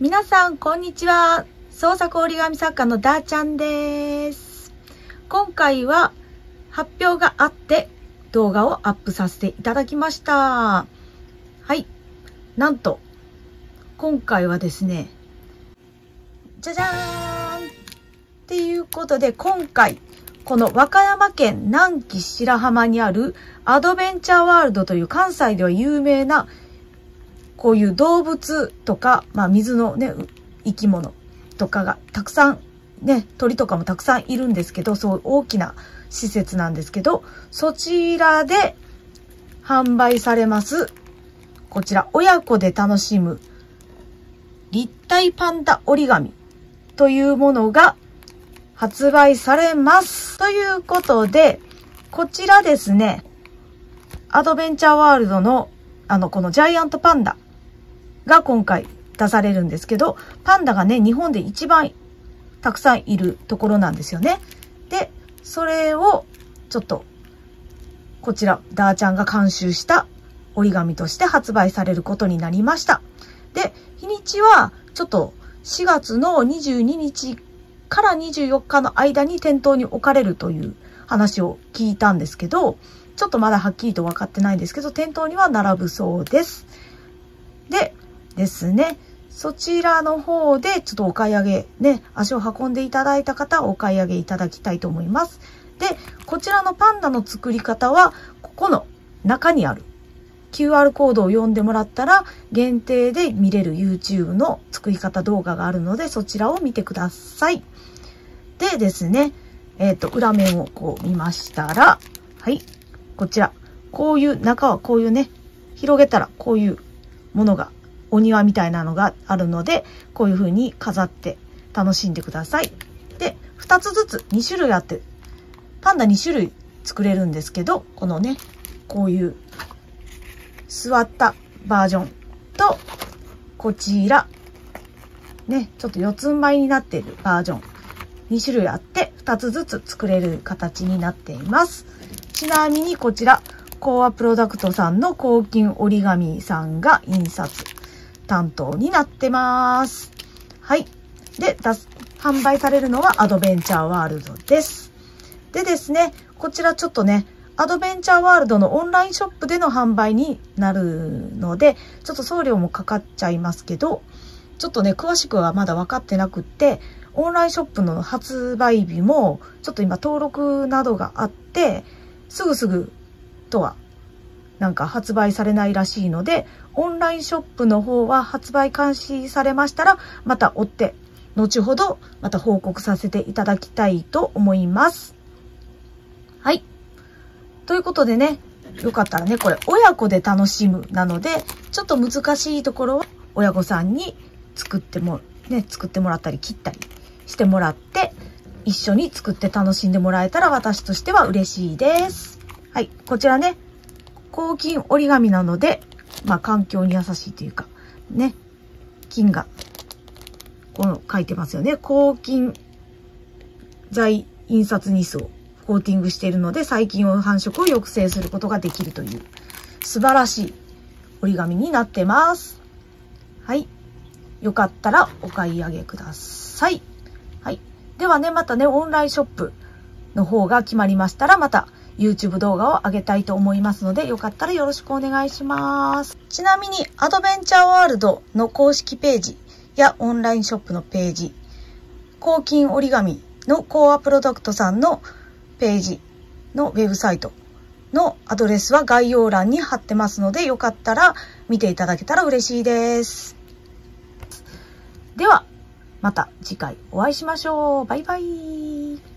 皆さん、こんにちは。創作折り紙作家のダーちゃんです。今回は発表があって動画をアップさせていただきました。はい。なんと、今回はですね、じゃじゃーんっていうことで、今回、この和歌山県南紀白浜にあるアドベンチャーワールドという関西では有名なこういう動物とか、水のね、生き物とかがたくさん、ね、鳥とかもたくさんいるんですけど、そう大きな施設なんですけど、そちらで販売されます、こちら、親子で楽しむ立体パンダ折り紙というものが発売されます。ということで、こちらですね、アドベンチャーワールドのこのジャイアントパンダが今回出されるんですけど、パンダがね、日本で一番たくさんいるところなんですよね。で、それをちょっと、こちら、ダーちゃんが監修した折り紙として発売されることになりました。で、日にちはちょっと4月の22日から24日の間に店頭に置かれるという話を聞いたんですけど、ちょっとまだはっきりと分かってないんですけど、店頭には並ぶそうです。でですね、そちらの方でちょっとお買い上げね、足を運んでいただいた方はお買い上げいただきたいと思います。で、こちらのパンダの作り方は、ここの中にある QR コードを読んでもらったら限定で見れる YouTube の作り方動画があるので、そちらを見てください。でですね、裏面をこう見ましたら、はい、こちら、こういう中はこういうね、広げたらこういうものが、お庭みたいなのがあるので、こういう風に飾って楽しんでください。で、2つずつ2種類あって、パンダ2種類作れるんですけど、このね、こういう座ったバージョンと、こちら、ね、ちょっと四つん這いになっているバージョン、2種類あって2つずつ作れる形になっています。ちなみにこちら、コアプロダクトさんの抗菌折り紙さんが印刷担当になってます。はい。で、販売されるのはアドベンチャーワールドです。でですね、こちらちょっとね、アドベンチャーワールドのオンラインショップでの販売になるので、ちょっと送料もかかっちゃいますけど、ちょっとね、詳しくはまだ分かってなくって、オンラインショップの発売日も、ちょっと今登録などがあって、すぐとはなんか発売されないらしいので、オンラインショップの方は発売開始されましたら、また追って、後ほどまた報告させていただきたいと思います。はい。ということでね、よかったらね、これ親子で楽しむなので、ちょっと難しいところは親御さんに作ってもらったり切ったりしてもらって、一緒に作って楽しんでもらえたら私としては嬉しいです。はい。こちらね、抗菌折り紙なので、環境に優しいというか、ね、菌が、この書いてますよね。抗菌剤印刷ニスをコーティングしているので、細菌繁殖を抑制することができるという、素晴らしい折り紙になってます。はい。よかったらお買い上げください。はい。ではね、またね、オンラインショップの方が決まりましたら、また、YouTube 動画を上げたいと思いますので、よかったらよろしくお願いします。ちなみに、アドベンチャーワールドの公式ページやオンラインショップのページ、抗菌折り紙のコアプロダクトさんのページのウェブサイトのアドレスは概要欄に貼ってますので、よかったら見ていただけたら嬉しいです。では、また次回お会いしましょう。バイバイ。